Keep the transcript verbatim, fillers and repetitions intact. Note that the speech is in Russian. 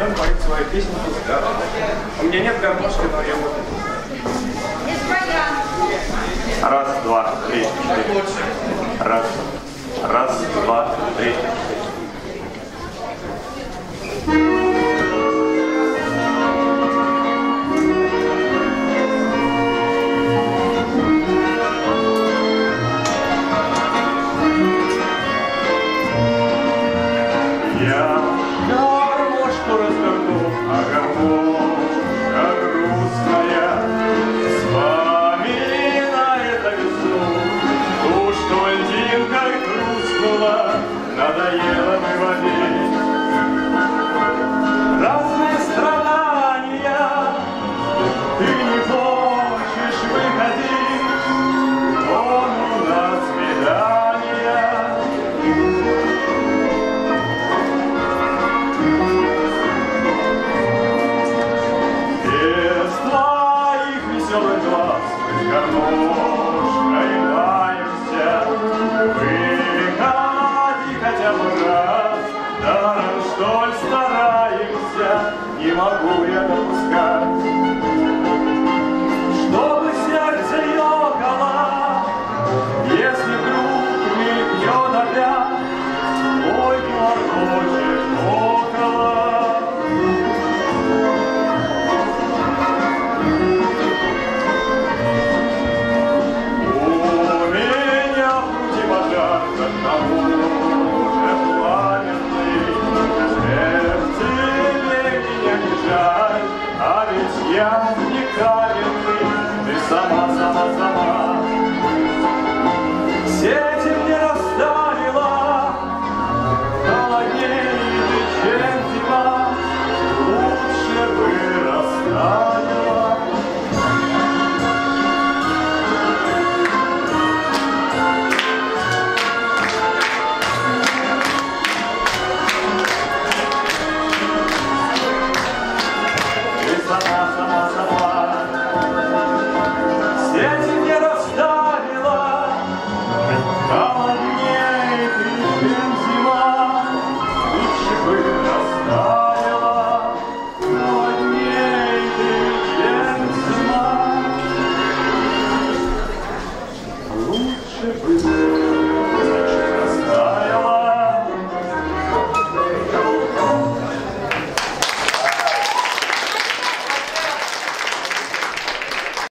он поет свои песенки. Да. У меня нет гармошки, но я буду. Раз, два, три, четыре. Раз, раз, два, три, четыре. Надоело выводить разные страдания. Ты не хочешь выходить, он у нас свидания. Без твоих веселых глаз мы с гармошкой маемся. Хотя бы раз, даром столь стараемся, не могу я допускать, чтобы сердце ёкало, если вдруг мелькнет опять твой платочек около. У меня в груди пожар к одному. А ведь я не каменный, ты сама, сама, сама. Сети мне расставила, холоднее ты, чем зима, лучше бы растаяла. Сама, сама, сама, сети мне расставила, холодней ты, чем зима, лучше бы растаяла, холодней ты, чем зима, лучше бы